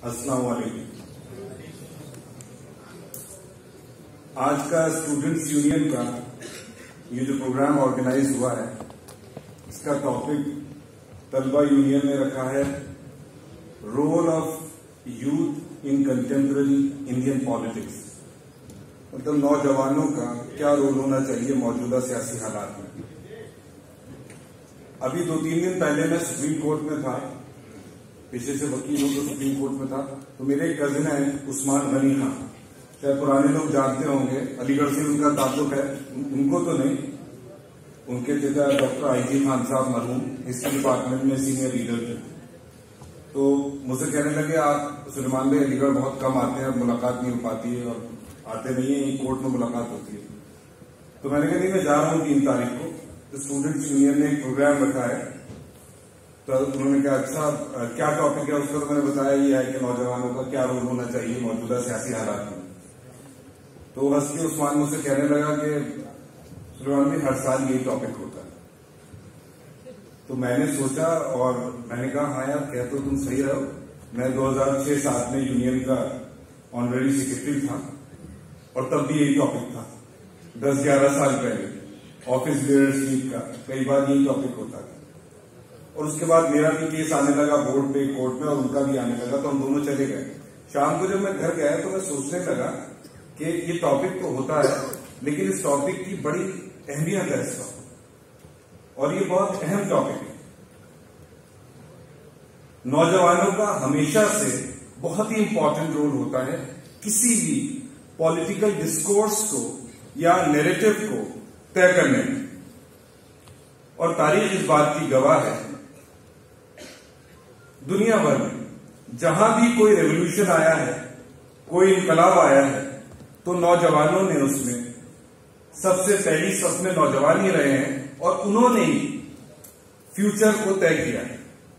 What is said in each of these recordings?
अस्सलाम वालेकुम। आज का स्टूडेंट्स यूनियन का ये जो प्रोग्राम ऑर्गेनाइज हुआ है, इसका टॉपिक तलबा यूनियन ने रखा है role of youth in contemporary Indian politics. मतलब नौजवानों का क्या रोल होना चाहिए मौजूदा सियासी हालात में। अभी 2-3 दिन पहले मैं सुप्रीम कोर्ट में था, पेशे से वकील हूं तो सुप्रीम कोर्ट में था। तो मेरे एक कजिन है उस्मान गनी खान, शायद पुराने लोग जानते होंगे, अलीगढ़ से उनका ताल्लुक है। उनको तो नहीं, उनके पिता डॉक्टर IG खान साहब मरहूम हिस्ट्री डिपार्टमेंट में सीनियर लीडर थे। तो मुझसे कहने लगे आप सुलेमान भाई अलीगढ़ बहुत कम आते हैं, मुलाकात नहीं हो पाती है और आते नहीं है, कोर्ट में मुलाकात होती है। तो मैंने कहा नहीं, मैं जा रहा हूँ 3 तारीख को। तो स्टूडेंट्स यूनियन ने एक प्रोग्राम रखा है। तो उन्होंने कहा अच्छा क्या टॉपिक है उसका। तो मैंने बताया ये है कि नौजवानों का क्या रोल होना चाहिए मौजूदा सियासी हालात में। तो हंस के उस्मान मुझसे कहने लगा कि सुलेमान भाई हर साल यही टॉपिक होता है। तो मैंने सोचा और मैंने कहा हाँ यार, कह तो तुम सही रहो। मैं 2006-07 में यूनियन का ऑनरेरी सेक्रेटरी था और तब भी यही टॉपिक था। 10-11 साल पहले ऑफिस लीडर्स मीट का कई बार यही टॉपिक होता था। और उसके बाद मेरा भी केस आने लगा बोर्ड पे, कोर्ट में, और उनका भी आने लगा। तो हम दोनों चले गए। शाम को जब मैं घर गया तो मैं सोचने लगा कि ये टॉपिक तो होता है, लेकिन इस टॉपिक की बड़ी अहमियत है इसका, और ये बहुत अहम टॉपिक है। नौजवानों का हमेशा से बहुत ही इंपॉर्टेंट रोल होता है किसी भी पॉलिटिकल डिस्कोर्स को या नैरेटिव को तय करने में। और तारीख इस बात की गवाह है, दुनिया भर में जहां भी कोई रेवोल्यूशन आया है, कोई इनकलाब आया है, तो नौजवानों ने उसमें सबसे पहली सफ में नौजवान ही रहे हैं और उन्होंने ही फ्यूचर को तय किया है।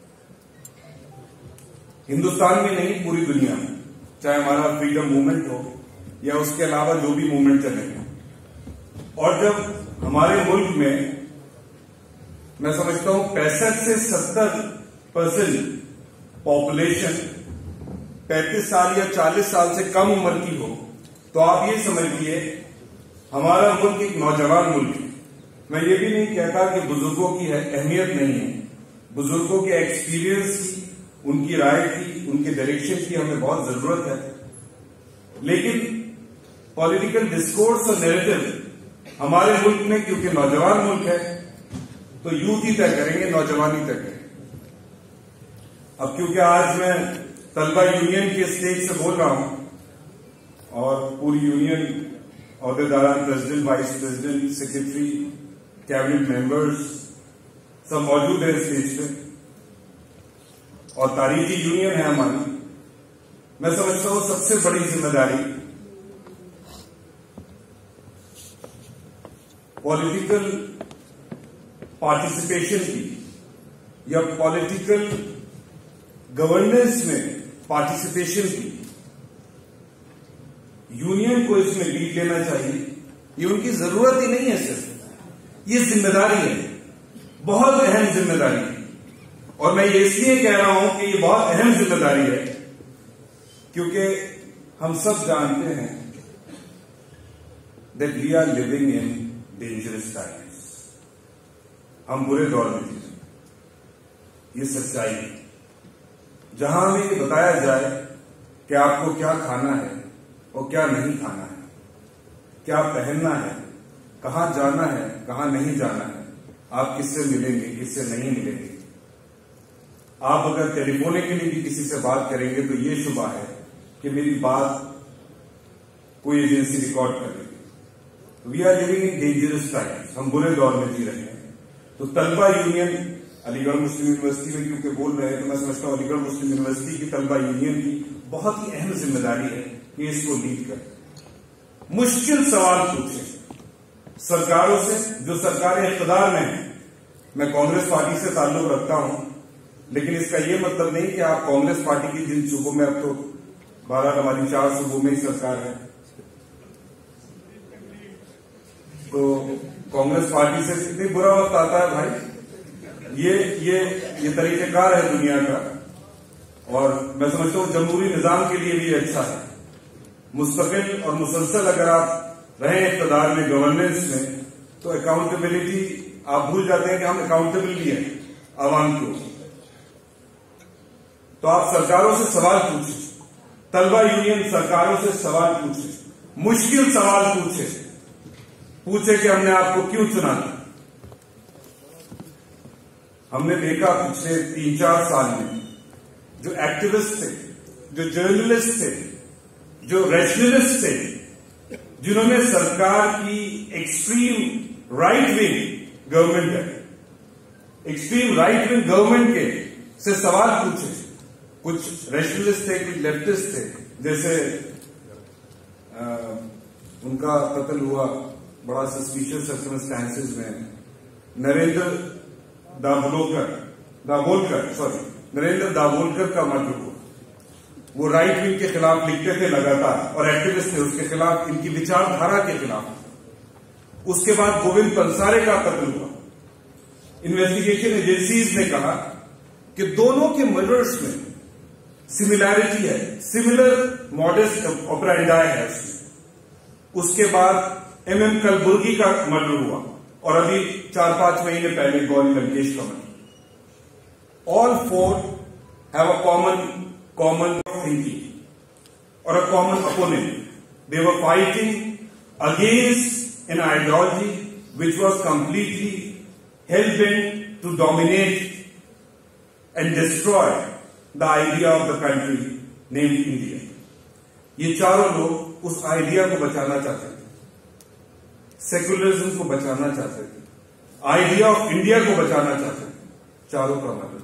हिंदुस्तान में नहीं, पूरी दुनिया में, चाहे हमारा फ्रीडम मूवमेंट हो या उसके अलावा जो भी मूवमेंट चले। और जब हमारे मुल्क में मैं समझता हूं 65 से 70% पॉपुलेशन 35 साल या 40 साल से कम उम्र की हो, तो आप ये समझिए हमारा मुल्क एक नौजवान मुल्क है। मैं ये भी नहीं कहता कि बुजुर्गों की अहमियत नहीं है। बुजुर्गों के एक्सपीरियंस की, उनकी राय की, उनके डायरेक्शन की हमें बहुत जरूरत है। लेकिन पॉलिटिकल डिस्कोर्स और नैरेटिव हमारे मुल्क में, क्योंकि नौजवान मुल्क है, तो यूथ ही तय करेंगे, नौजवान ही तय करेंगे। अब क्योंकि आज मैं तलबा यूनियन के स्टेज से बोल रहा हूं और पूरी यूनियन अहदेदारान, president, vice president, secretary, cabinet members सब मौजूद है स्टेज पे और तारीखी यूनियन है हमारी, मैं समझता हूं सबसे बड़ी जिम्मेदारी पॉलिटिकल पार्टिसिपेशन की या पॉलिटिकल गवर्नेंस में पार्टिसिपेशन की। यूनियन को इसमें लीड लेना चाहिए। ये उनकी जरूरत ही नहीं है, सिर्फ ये जिम्मेदारी है, बहुत अहम जिम्मेदारी है। और मैं ये इसलिए कह रहा हूं कि ये बहुत अहम जिम्मेदारी है क्योंकि हम सब जानते हैं that we are living in dangerous times. हम बुरे दौर में जी, ये सच्चाई है। जहां हमें ये बताया जाए कि आपको क्या खाना है और क्या नहीं खाना है, क्या पहनना है, कहां जाना है, कहां नहीं जाना है, आप किससे मिलेंगे, किससे नहीं मिलेंगे। आप अगर टेलीफोन के लिए भी किसी से बात करेंगे तो ये शुबा है कि मेरी बात कोई एजेंसी रिकॉर्ड कर लेगी। We are living in dangerous times, हम बुरे दौर में जी रहे हैं। तो तलबा यूनियन अलीगढ़ मुस्लिम यूनिवर्सिटी में क्योंकि बोल रहे हैं, तो मैं समझता हूं अलीगढ़ मुस्लिम यूनिवर्सिटी की तलबा यूनियन की बहुत ही अहम जिम्मेदारी है कि इसको लीड करें। मुश्किल सवाल पूछें सरकारों से जो सरकारें इख्तिदार में हैं। मैं कांग्रेस पार्टी से ताल्लुक रखता हूं, लेकिन इसका यह मतलब नहीं कि आप कांग्रेस पार्टी की जिन सूबों में, अब तो 12 हमारी 4 सूबों में ही सरकार है, तो कांग्रेस पार्टी से कितनी बुरा वक्त आता है भाई। ये तरीकेकार है दुनिया का और मैं समझता हूं जमहूरी निजाम के लिए भी अच्छा है। मुस्तकिल और मुसलसल अगर आप रहें इक़्तिदार में, गवर्नेंस में, तो अकाउंटेबिलिटी आप भूल जाते हैं कि हम अकाउंटेबल भी हैं आवाम को। तो आप सरकारों से सवाल पूछें, तलबा यूनियन सरकारों से सवाल पूछे, मुश्किल सवाल पूछे कि हमने आपको क्यों चुना। हमने देखा पिछले 3-4 साल में जो एक्टिविस्ट थे, जो जर्नलिस्ट थे, जो रैशनलिस्ट थे, जिन्होंने सरकार की एक्सट्रीम राइट विंग गवर्नमेंट है, एक्सट्रीम राइट विंग गवर्नमेंट के से सवाल पूछे। कुछ रैशनलिस्ट थे, कुछ लेफ्टिस्ट थे, जैसे उनका कत्ल हुआ बड़ा सस्पिशियस सर्कमस्टेंसेस में, नरेंद्र दाभोलकर का मर्डर हुआ। वो राइट विंग के खिलाफ लिखते थे लगातार और एक्टिविस्ट थे उसके खिलाफ, इनकी विचारधारा के खिलाफ। उसके बाद गोविंद पंसारे का कत्ल हुआ। इन्वेस्टिगेशन एजेंसीज ने कहा कि दोनों के मर्डर्स में सिमिलैरिटी है, सिमिलर मॉडस ऑपरेंडाई है उसमें। उसके बाद एमएम कलबुर्गी का मर्डर हुआ और अभी 4-5 महीने पहले गौरी लंकेश का murder. All 4 have a common thinking और a common opponent. They were fighting against an ideology which was completely hell bent to dominate and destroy the idea of the country named India. ये चारों लोग उस idea को बचाना चाहते थे, secularism को बचाना चाहते थे, आइडिया ऑफ इंडिया को बचाना चाहते थे। चारों का मतलब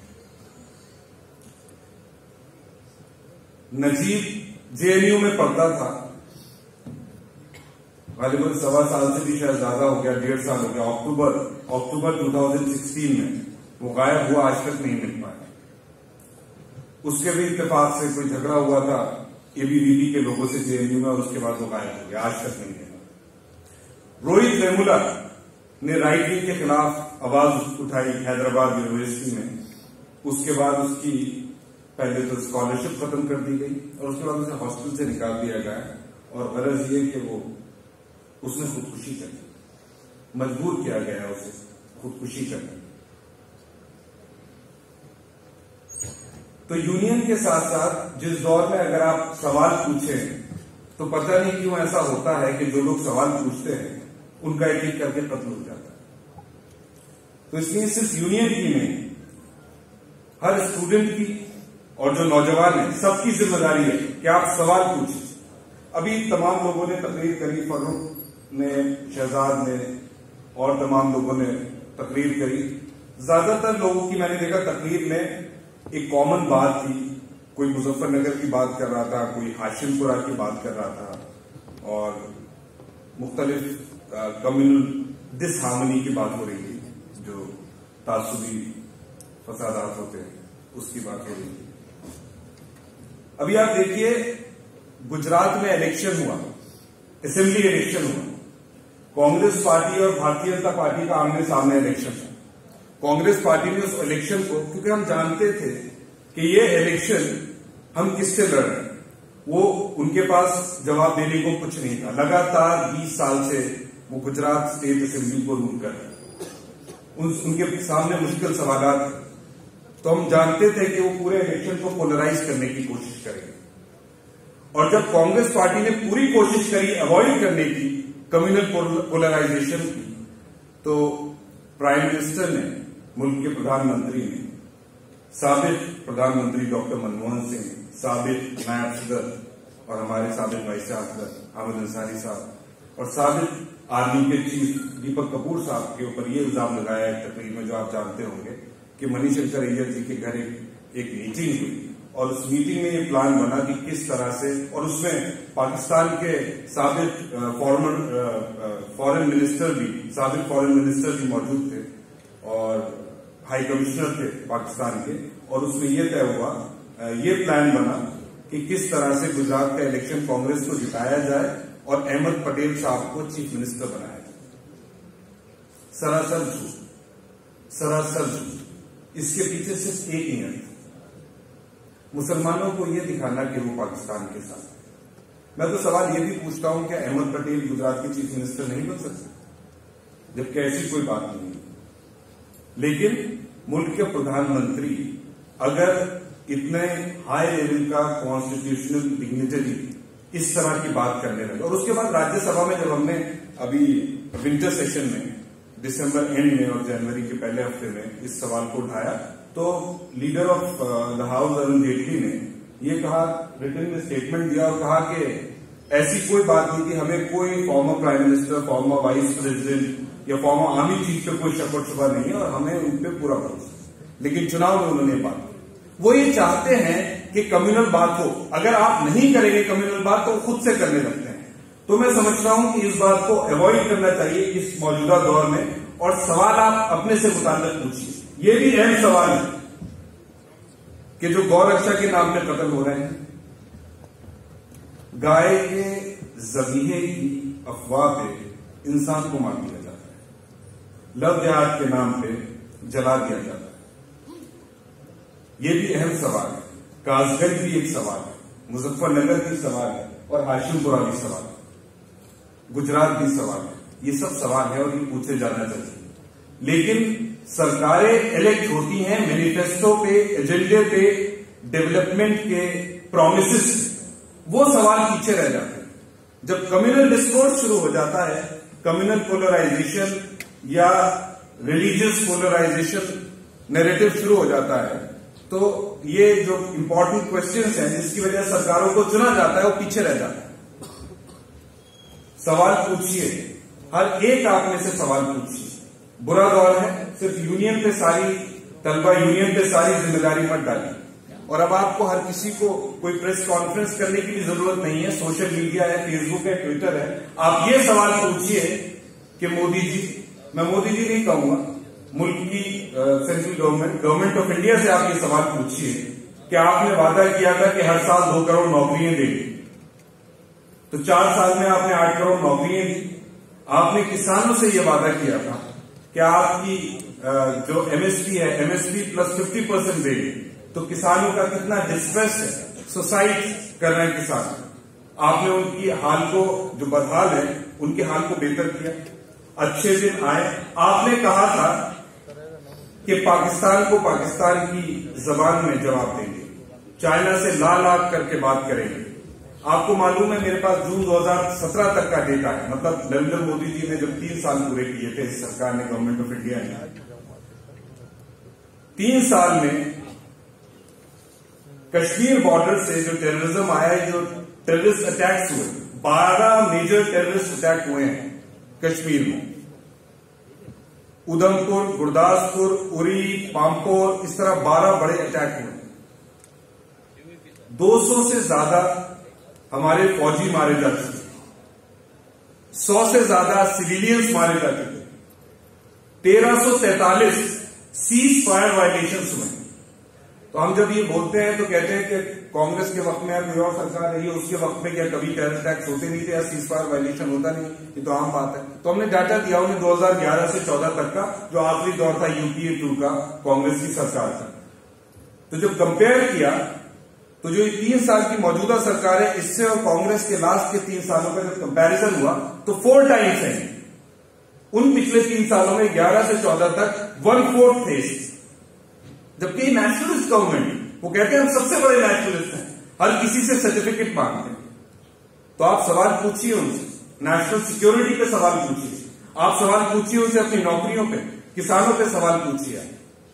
नजीब जेएनयू में पढ़ता था, गालिबन 1.25 साल से भी शायद ज्यादा हो गया, 1.5 साल हो गया। अक्टूबर 2016 में वो गायब हुआ, आज तक नहीं मिल पाया। उसके भी इत्तेफाक से कोई झगड़ा हुआ था एबीवीपी के लोगों से जेएनयू में, और उसके बाद वो गायब हो गया, आज तक नहीं मिला। रोहित वेमुला ने राइट विंग के खिलाफ आवाज उठाई हैदराबाद यूनिवर्सिटी में। उसके बाद उसकी पहले तो स्कॉलरशिप खत्म कर दी गई और उसके बाद उसे हॉस्टल से निकाल दिया गया। और गरज ये कि उसने खुदकुशी कर ली, मजबूर किया गया उसे खुदकुशी करने। तो यूनियन के साथ साथ जिस दौर में अगर आप सवाल पूछें तो पता नहीं क्यों ऐसा होता है कि जो लोग सवाल पूछते हैं उनका एक एक करके कत्ल हो जाता है। तो इसलिए सिर्फ यूनियन की नहीं, हर स्टूडेंट की और जो नौजवान है सबकी जिम्मेदारी है कि आप सवाल पूछें। अभी तमाम लोगों ने तकरीर करी, फरूक ने, शहजाद ने और तमाम लोगों ने तकरीर करी। ज्यादातर लोगों की मैंने देखा तकरीर में एक कॉमन बात थी। कोई मुजफ्फरनगर की बात कर रहा था, कोई हाशिमपुरा की बात कर रहा था और मुख्तलिफ कम्युनल डिसहार्मनी की बात हो रही थी, जो तासुबी फसादात होते हैं उसकी बात हो रही थी। अभी आप देखिए गुजरात में इलेक्शन हुआ, असेंबली इलेक्शन हुआ। कांग्रेस पार्टी और भारतीय जनता पार्टी का आमने सामने इलेक्शन था। कांग्रेस पार्टी ने उस इलेक्शन को, क्योंकि हम जानते थे कि ये इलेक्शन हम किससे लड़ रहे हैं, वो उनके पास जवाब देने को कुछ नहीं था। लगातार 20 साल से वो गुजरात स्टेट असेंबली को रूल कर रहे, उनके सामने मुश्किल सवाल। तो हम जानते थे कि वो पूरे इलेक्शन को पोलराइज करने की कोशिश करेंगे। और जब कांग्रेस पार्टी ने पूरी कोशिश करी अवॉइड करने की कम्युनल पोलराइजेशन की, तो प्राइम मिनिस्टर ने, मुल्क के प्रधानमंत्री ने, साबिक प्रधानमंत्री डॉक्टर मनमोहन सिंह, साबिक नायब सदर और हमारे साबिक वाइस चांसलर हामिद अंसारी साहब और साबिक आर्मी के चीफ दीपक कपूर साहब के ऊपर ये इल्जाम लगाया है तकरीर में, जो आप जानते होंगे, कि मनीशंकर अय्यर जी के घर एक मीटिंग हुई और उस मीटिंग में ये प्लान बना कि किस तरह से, और उसमें पाकिस्तान के साबिक फॉरेन मिनिस्टर भी मौजूद थे और हाई कमिश्नर थे पाकिस्तान के, और उसमें यह तय हुआ, ये प्लान बना कि किस तरह से गुजरात का इलेक्शन कांग्रेस को जिताया जाए और अहमद पटेल साहब को चीफ मिनिस्टर बनाया जाए। सरासर झूठ। इसके पीछे सिर्फ एक नियत, मुसलमानों को यह दिखाना कि वो पाकिस्तान के साथ। मैं तो सवाल ये भी पूछता हूं, क्या अहमद पटेल गुजरात के चीफ मिनिस्टर नहीं बन सकते? जबकि ऐसी कोई बात नहीं है। लेकिन मुल्क के प्रधानमंत्री अगर इतने हाई लेवल का कॉन्स्टिट्यूशनल डिग्निटरी इस तरह की बात करने लगे, और उसके बाद राज्यसभा में जब हमने अभी विंटर सेशन में दिसंबर एंड में और जनवरी के पहले हफ्ते में इस सवाल को उठाया, तो leader of the house Arun Jaitley ने ये कहा, रिटन में स्टेटमेंट दिया और कहा कि ऐसी कोई बात नहीं कि हमें कोई former prime minister, former vice president या फॉर्मर आर्मी चीफ पे कोई शक और शुबा नहीं है और हमें उन पर पूरा भरोसा। लेकिन चुनाव में उन्होंने बात की, वो ये चाहते हैं कि कम्युनल बात हो। अगर आप नहीं करेंगे कम्युनल बात तो खुद से करने लगते हैं। तो मैं समझता हूं कि इस बात को अवॉइड करना चाहिए इस मौजूदा दौर में, और सवाल आप अपने से मुताल्लिक पूछिए। ये भी अहम सवाल है कि जो गौ रक्षा के नाम पे कत्ल हो रहे हैं, गाय के ज़बीहे की अफवाह पे इंसान को मार दिया जाता है, लव जिहाद के नाम पे जला दिया जाता है। ये भी अहम सवाल है। कासगंज भी एक सवाल है, मुजफ्फरनगर भी सवाल है, और हाशिमपुरा भी सवाल है, गुजरात भी सवाल है। ये सब सवाल है और ये पूछे जाना चाहिए। लेकिन सरकारें इलेक्ट होती हैं मैनिफेस्टो पे, एजेंडे पे, डेवलपमेंट के प्रोमिसेस, वो सवाल पीछे रह जाते हैं। जब कम्युनल डिस्कोर्स शुरू हो जाता है, कम्युनल पोलराइजेशन या रिलीजियस पोलराइजेशन नैरेटिव शुरू हो जाता है, तो ये जो इंपॉर्टेंट क्वेश्चंस हैं जिसकी वजह से सरकारों को चुना जाता है, वो पीछे रह जाता है। सवाल पूछिए, हर एक आप में से सवाल पूछिए। बुरा दौर है, सिर्फ यूनियन पे सारी तलबा यूनियन पे सारी जिम्मेदारी मत डालिए। और अब आपको हर किसी को कोई प्रेस कॉन्फ्रेंस करने की भी जरूरत नहीं है। सोशल मीडिया है, फेसबुक है, ट्विटर है। आप ये सवाल पूछिए कि मोदी जी, मैं मोदी जी नहीं कहूंगा, मुल्क की सेंट्रल गवर्नमेंट ऑफ इंडिया से आप ये सवाल पूछिए कि आपने वादा किया था कि हर साल 2 करोड़ नौकरियां देंगे, तो 4 साल में आपने 8 करोड़ नौकरियां दी। आपने किसानों से यह वादा किया था कि आपकी जो एमएसपी है, एमएसपी प्लस 50% देंगे, तो किसानों का कितना डिस्ट्रेस है, सुसाइड कर रहे हैं किसान। आपने उनकी हाल को, जो बदहाल है, उनके हाल को बेहतर किया। अच्छे दिन आए। आपने कहा था कि पाकिस्तान को पाकिस्तान की जबान में जवाब देंगे, चाइना से लाल करके बात करेंगे। आपको मालूम है, मेरे पास जून 2017 तक का डेटा है। मतलब नरेंद्र मोदी जी ने जब 3 साल पूरे किए थे इस सरकार ने, गवर्नमेंट ऑफ इंडिया ने, 3 साल में कश्मीर बॉर्डर से जो टेररिज्म आया है, जो टेररिस्ट अटैक्स हुए, 12 मेजर टेररिस्ट अटैक हुए हैं कश्मीर में। उधमपुर, गुरदासपुर, उरी, पांपोर, इस तरह 12 बड़े अटैक हुए। 200 से ज्यादा हमारे फौजी मारे जा चुके, 100 से ज्यादा सिविलियंस मारे जा चुके, 1343 सीज फायर वायलेशंस हुए। तो हम जब ये बोलते हैं तो कहते हैं कि कांग्रेस के वक्त में या कोई और सरकार रही है, उसके वक्त में क्या कभी टेरर अटैक्स होते नहीं थे या सीज फायर वायलेशन होता नहीं? ये तो आम बात है। तो हमने डाटा दिया उन्हें 2011 से 14 तक का, जो आखिरी दौर था यूपीए 2 का, कांग्रेस की सरकार का। तो जब कंपेयर किया तो जो ये 3 साल की मौजूदा सरकार है, इससे और कांग्रेस के लास्ट के 3 सालों का जब कंपैरिजन हुआ तो 4 टाइम्स है। उन पिछले 3 सालों में 11 से 14 तक 1/4 थे। जबकि नेशनलिस्ट गवर्नमेंट, वो कहते हैं हम सबसे बड़े नेशनलिस्ट हैं, हर किसी से सर्टिफिकेट मांगते हैं। तो आप सवाल पूछिए उनसे, नेशनल सिक्योरिटी पे सवाल पूछिए, आप सवाल पूछिए उनसे अपनी नौकरियों पे, किसानों पे सवाल पूछिए।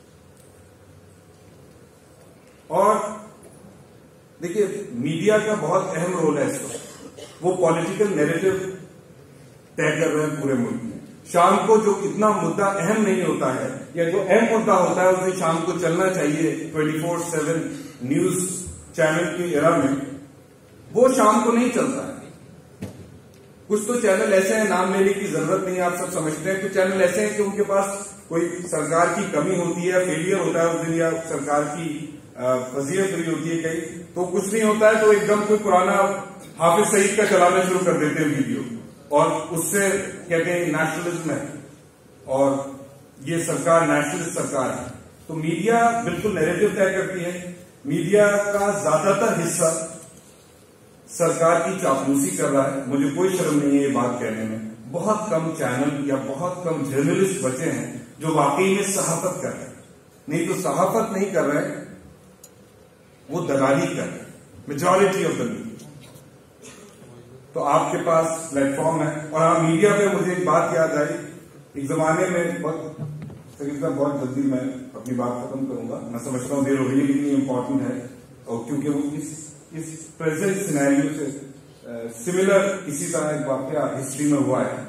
और देखिए, मीडिया का बहुत अहम रोल है इसको, वो पॉलिटिकल नैरेटिव तय कर रहे हैं पूरे मुल्क में। शाम को जो इतना मुद्दा अहम नहीं होता है या जो अहम मुद्दा होता है उसे शाम को चलना चाहिए 24/7 न्यूज चैनल की एरा में, वो शाम को नहीं चलता है। कुछ तो चैनल ऐसे हैं, नाम लेने की जरूरत नहीं है, आप सब समझते हैं। कुछ चैनल ऐसे हैं कि उनके पास कोई सरकार की कमी होती है, फेलियर होता है उस दिन, या सरकार की फजीयत हुई होती है कहीं, तो कुछ नहीं होता है तो एकदम कोई पुराना हाफिज सईद का चलाना शुरू कर देते हैं वीडियो, और उससे कहते हैं नेशनलिज्म है और ये सरकार नेशनलिस्ट सरकार है। तो मीडिया बिल्कुल नैरेटिव तय करती है। मीडिया का ज्यादातर हिस्सा सरकार की चापलूसी कर रहा है। मुझे कोई शर्म नहीं है ये बात कहने में। बहुत कम चैनल या बहुत कम जर्नलिस्ट बचे हैं जो वाकई में सहाफत कर रहे हैं। नहीं तो सहाफत नहीं कर रहे, वो दलाली कर रहे हैं, मेजॉरिटी ऑफ द मीडिया। तो आपके पास प्लेटफॉर्म है। और हाँ, मीडिया पे मुझे एक बात याद आई। एक जमाने में बहुत जल्दी मैं अपनी बात खत्म करूंगा, मैं समझता हूँ देर हो रही है लेकिन इम्पोर्टेंट है, और क्योंकि वो इस प्रेजेंट सिनेरियो से सिमिलर इसी तरह एक वाकया हिस्ट्री में हुआ है।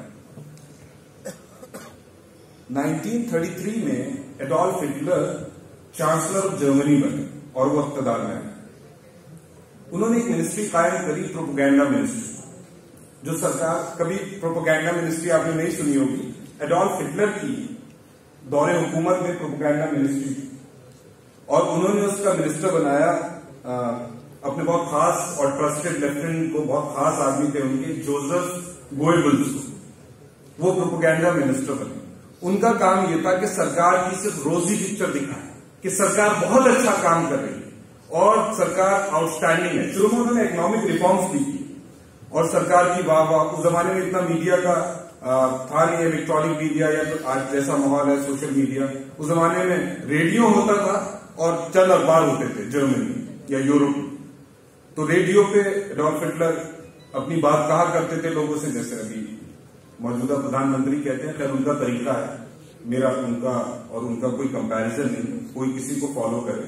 1933 में Adolf Hitler chancellor of Germany बने और वो इक़्तिदार में आए। उन्होंने एक मिनिस्ट्री कायम करी, प्रोपेगेंडा मिनिस्ट्री। जो सरकार, कभी प्रोपेगेंडा मिनिस्ट्री आपने नहीं सुनी होगी, एडोल्फ हिटलर की दौरे हुकूमत में प्रोपेगेंडा मिनिस्ट्री थी। और उन्होंने उसका मिनिस्टर बनाया अपने बहुत खास और ट्रस्टेड लेफ्टिनेंट को, बहुत खास आदमी थे उनके, जोसेफ गोएबल्स को। वो प्रोपेगेंडा मिनिस्टर बने। उनका काम यह था कि सरकार की सिर्फ रोजी पिक्चर दिखाए कि सरकार बहुत अच्छा काम कर रही है और सरकार आउटस्टैंडिंग है। शुरू में उन्होंने इकोनॉमिक रिफॉर्म्स भी की और सरकार की वाह वाह। उस जमाने में इतना मीडिया का था नहीं, इलेक्ट्रॉनिक मीडिया या तो आज जैसा माहौल है सोशल मीडिया। उस जमाने में रेडियो होता था और चंद अखबार होते थे जर्मनी या यूरोप। तो रेडियो पे एडोल्फ हिटलर अपनी बात कहा करते थे लोगों से, जैसे अभी मौजूदा प्रधानमंत्री कहते हैं। खैर उनका तरीका है, मेरा उनका और उनका कोई कंपैरिजन नहीं, कोई किसी को फॉलो करे।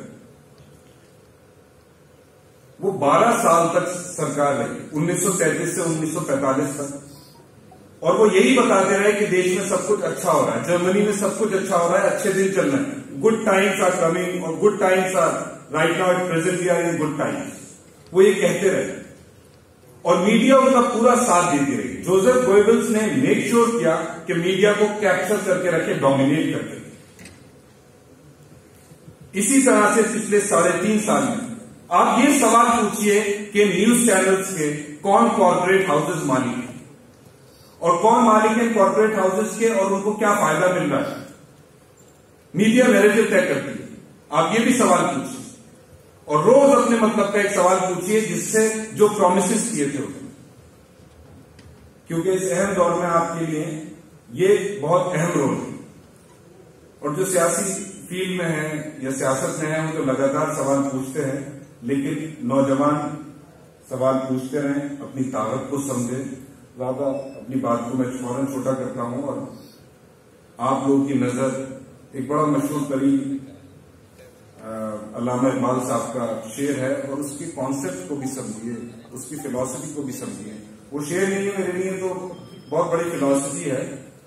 वो 12 साल तक सरकार रही, 1933 से 1945 तक, और वो यही बताते रहे कि देश में सब कुछ अच्छा हो रहा है, जर्मनी में सब कुछ अच्छा हो रहा है, अच्छे दिन चल रहे हैं, गुड टाइम्स आर कमिंग और good times are right now at present we are in good times. वो ये कहते रहे और मीडिया उनका पूरा साथ देती रही। जोसेफ गोएबल्स ने मेक श्योर किया कि मीडिया को कैप्चर करके रखे, डोमिनेट करके। इसी तरह से पिछले 3.5 साल में आप ये सवाल पूछिए कि न्यूज चैनल्स के कौन कॉर्पोरेट हाउसेस मालिक हैं और कौन मालिक है कॉर्पोरेट हाउसेस के और उनको क्या फायदा मिल रहा है। मीडिया नैरेटिव तय करती है। आप ये भी सवाल पूछिए और रोज अपने मतलब का एक सवाल पूछिए जिससे जो प्रॉमिसेस किए थे उसने, क्योंकि इस अहम दौर में आपके लिए ये बहुत अहम रोल है। और जो सियासी फील्ड में है या सियासत में है वो तो लगातार सवाल पूछते हैं, लेकिन नौजवान सवाल पूछते रहें, अपनी ताकत को समझें। ज्यादा अपनी बात को मैं फौरन छोटा करता हूं और आप लोगों की नजर एक बड़ा मशहूर कवि अल्लामा इकबाल साहब का शेर है और उसकी कॉन्सेप्ट को भी समझिए, उसकी फिलॉसफी को भी समझिए। वो शेर नहीं है मेरे लिए, तो बहुत बड़ी फिलॉसफी है।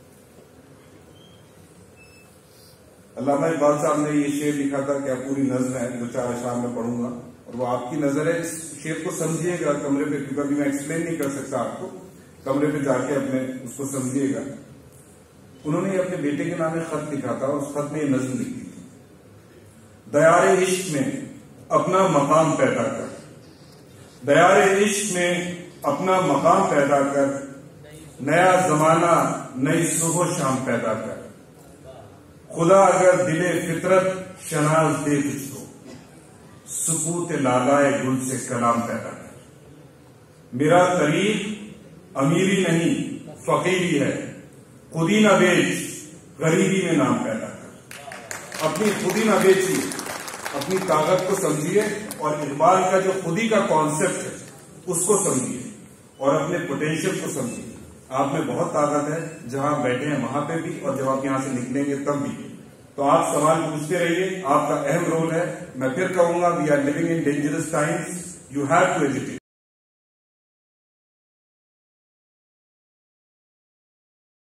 अल्लामा इकबाल साहब ने ये शेर लिखा था, क्या पूरी नज्म है, 2-4 अशआर में पढ़ूंगा और वो आपकी नजर है। इस शेर को समझिएगा कमरे पे, क्योंकि अभी मैं एक्सप्लेन नहीं कर सकता आपको, कमरे पे जाके अपने उसको समझिएगा। उन्होंने अपने बेटे के नाम एक खत लिखा था और उस खत में ये नज्म लिखी थी, दयारे इश्क में अपना मकाम पैदा कर, दयारे इश्क में अपना मकाम पैदा कर, नया जमाना नई सुबह शाम पैदा कर, खुदा अगर दिले फितरत शनाज दे तुझको, सुकूत लालाए गुल से कलाम पैदा कर। मेरा करीब अमीरी नहीं फकीरी है, खुदी ना बेच गरीबी में नाम पैदा कर। अपनी खुदी ना बेचिए, अपनी ताकत को समझिए और इकबाल का जो खुदी का कॉन्सेप्ट है उसको समझिए और अपने पोटेंशियल को समझिए। आप में बहुत ताकत है, जहां बैठे हैं वहां पे भी और जब आप यहां से निकलेंगे तब भी। तो आप सवाल पूछते रहिए, आपका अहम रोल है। मैं फिर कहूंगा, we are living in dangerous times, you have to educate.